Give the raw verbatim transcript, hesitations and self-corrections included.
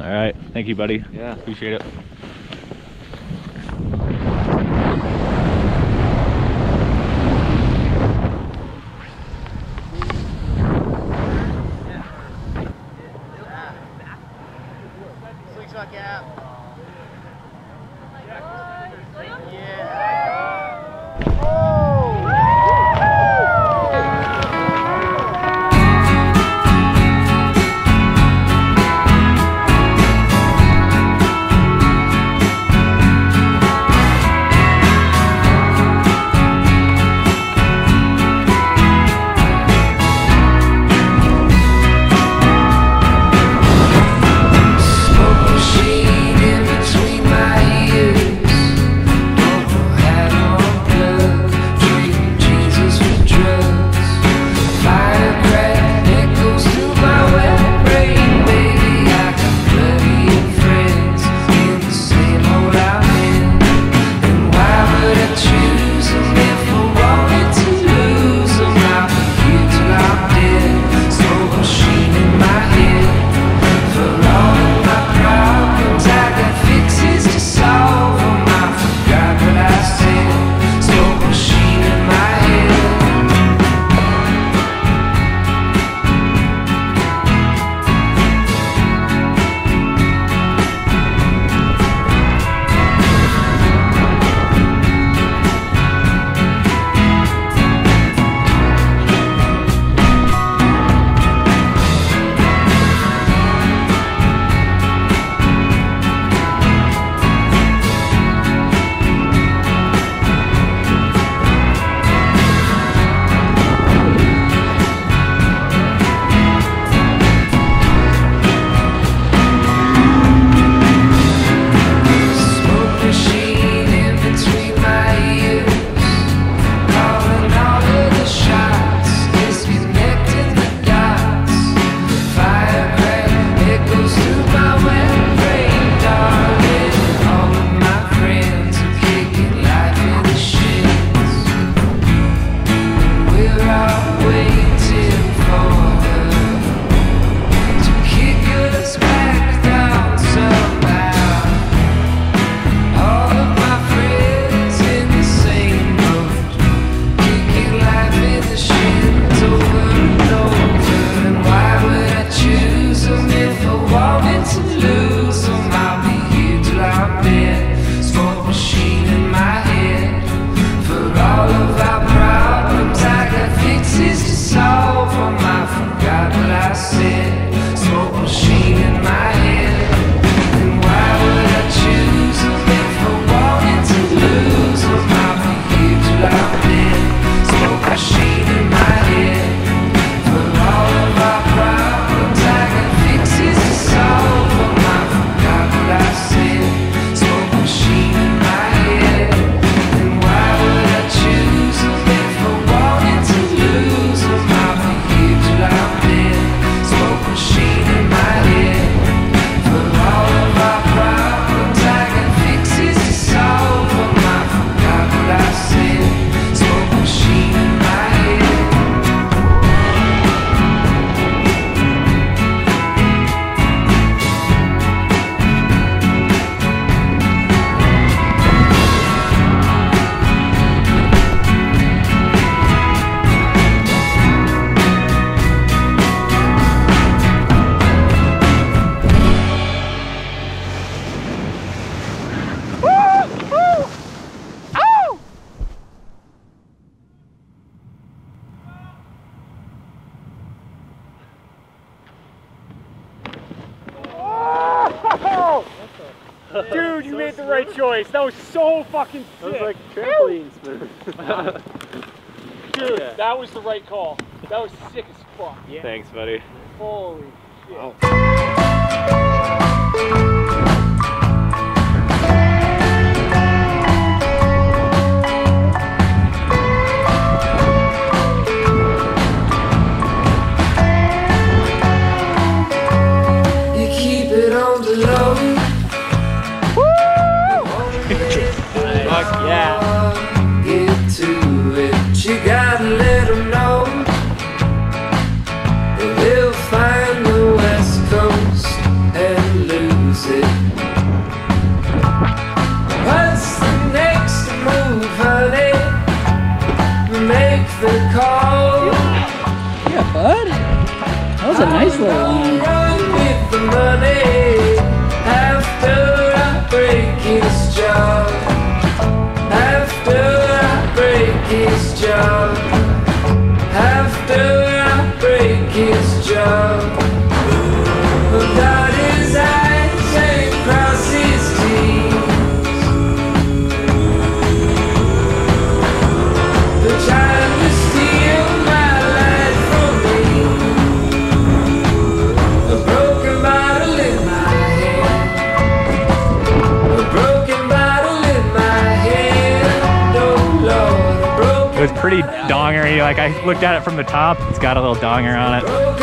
All right, thank you, buddy. Yeah. Appreciate it. Dude, you so made the smooth. right choice. That was so fucking sick. That was like trampoline smooth. Dude, yeah. That was the right call. That was sick as fuck. Yeah. Thanks, buddy. Holy shit. Wow. Yeah. Get to it, you gotta let them know. They'll find the West Coast and lose. That's a nice little line. Run with the money after I break his jaw. After I break his jaw. After I break his jaw. Without his eyes and cross his teeth. They're trying to steal my life from me. A broken bottle in my hand. A broken bottle in my hand. Oh Lord, a broken It was pretty dongery. Like I looked at it from the top. It's got a little donger on it.